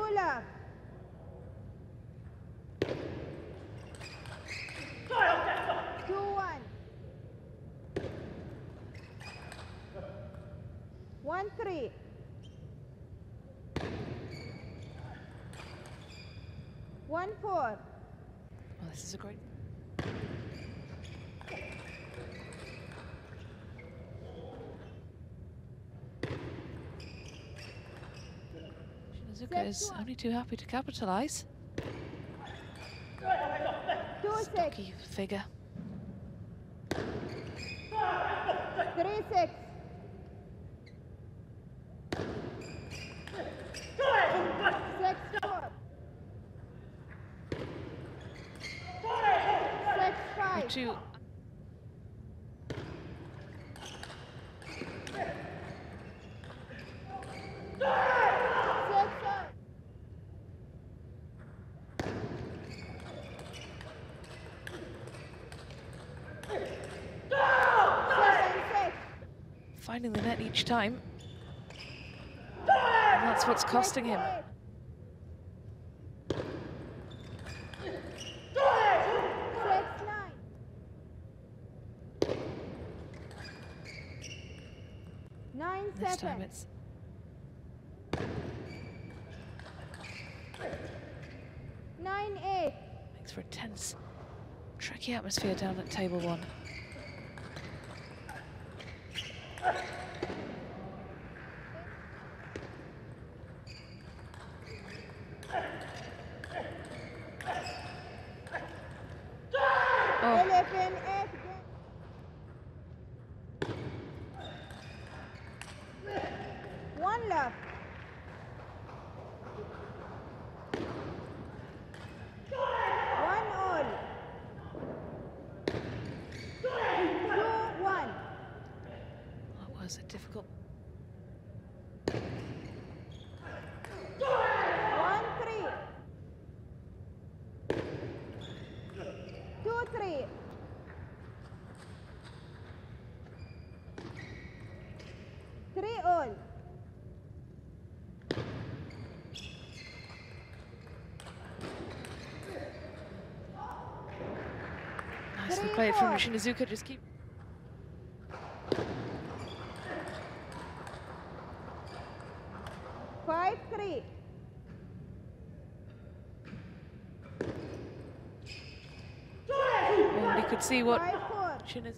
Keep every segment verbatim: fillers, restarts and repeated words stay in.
love. Two one. One three. One four. Well, this is a great. Shinazuka is only too happy to capitalize. Two six. Stocky figure. Three six. Six four. Six five. Two. Six five. Seven six. Finding the net each time. And that's what's costing him. Six nine. Nine This seven. time it's Nine eight. makes for a tense, tricky atmosphere down at table one. Oh, Eleven eight. One love. One all. Two one. that was a difficult. One three. Two three. Three all. Nicely Three, played from four. Shinazuka. Just keep. Five three. Oh, you could see what Five four. Shinazuka.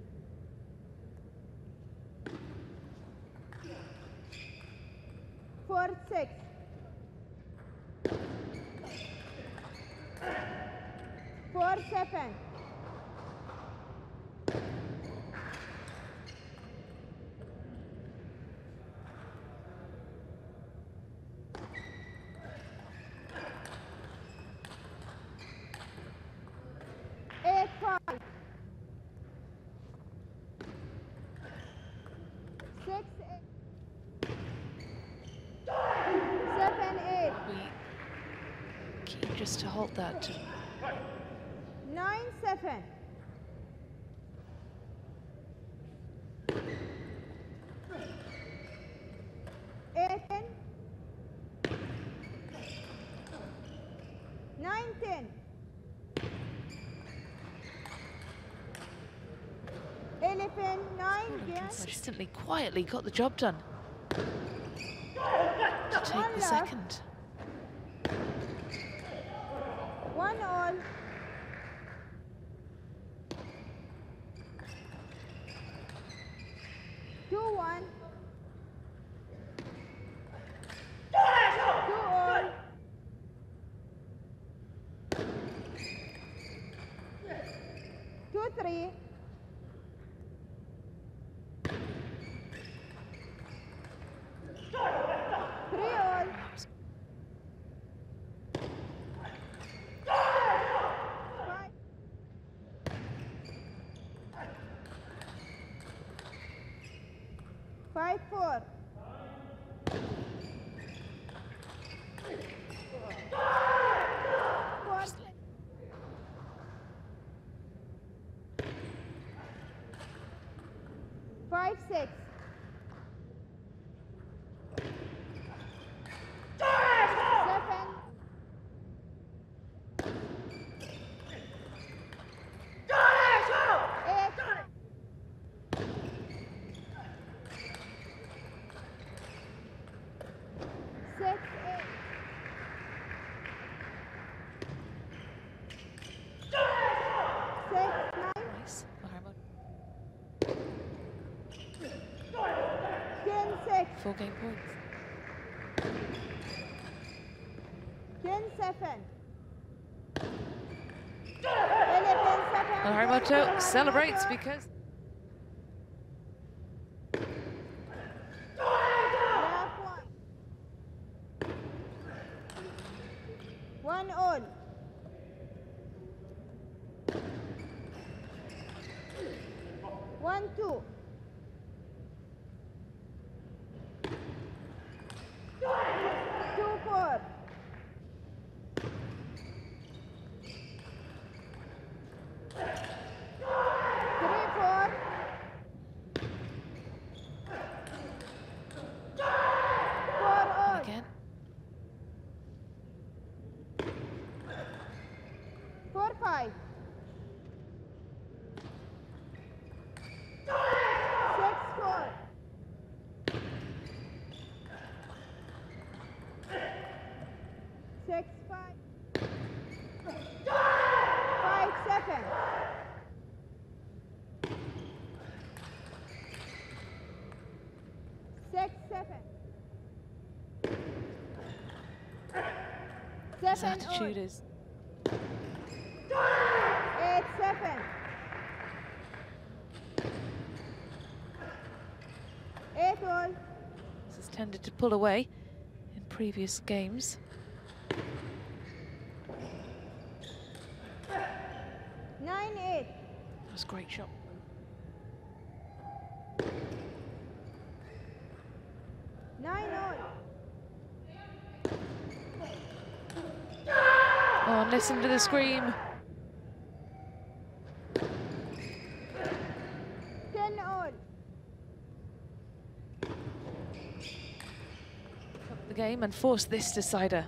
Four six. Four seven. Eight five. Six eight. Seven eight. We keep just to hold that. Nine seven. Eight ten. Nine ten. Eleven nine again. Consistently, quietly got the job done. To take One the love. second. One all. Two one. Two all. Two three. Three all. Five. Five four. Four. Five six. Seven six. Four game points. ten seven. eleven seven. And Harimoto celebrates because Left one. One all. One two. Two four. Three four. Four all. again. Four five. Six four. Six five. Five seven. Six seven. His Seven attitude all. is Eight seven. Eight all. this has tended to pull away in previous games. Nine eight. That was a great shot. Nine all. Oh, and listen to the scream. Ten all. The game and force this decider.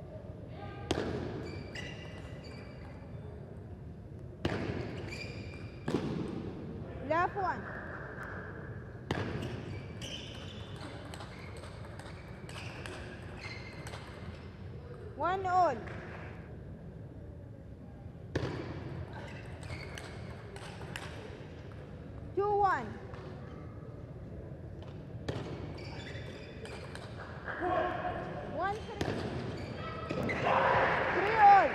Left one. One all. Two one. One three. Three all.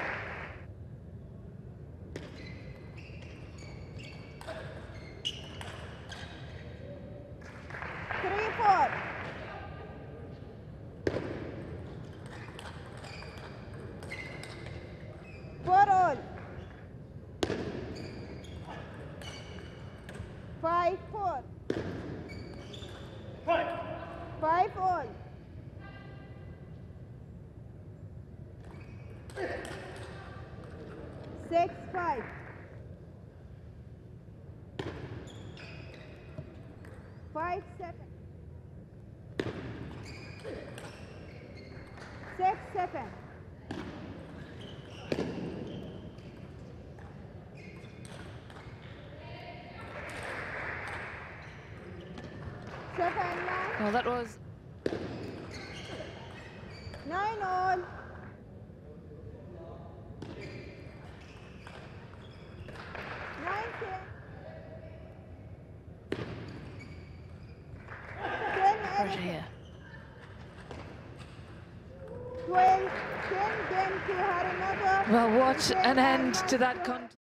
Three four. Four all. Five four. Five all. Six five. Five seven. Six seven. Seven nine. Well, that was Nine all. Nine ten. Ten pressure eleven. here. Twelve. Ten game to Harimoto. Well, what Ten an end Harimoto. to that contest.